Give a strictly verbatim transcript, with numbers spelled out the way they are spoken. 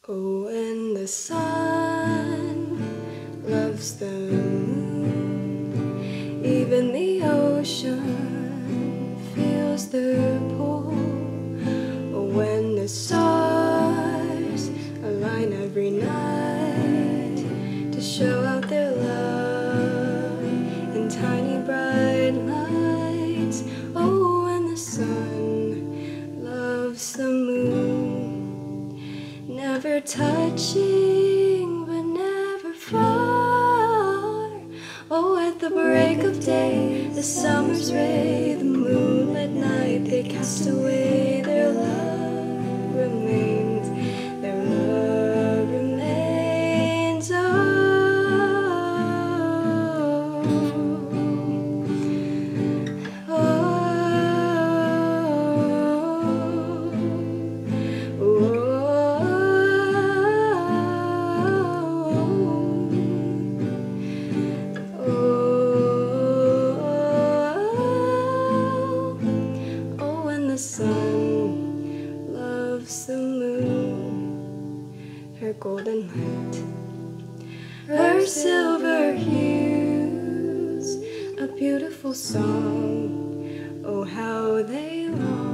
Oh, and the sun loves the moon. Even the ocean feels the pull. Oh, when the stars align every night to show out their love in tiny bright lights. Oh, when the sun loves the moon. Never touching, but never far. Oh, at the break of day, the summer's ray, the moonlit night, they cast away. Their love remains, their love remains. Oh, oh, oh, oh. The sun loves the moon, her golden light, her silver hues, a beautiful song. Oh, how they long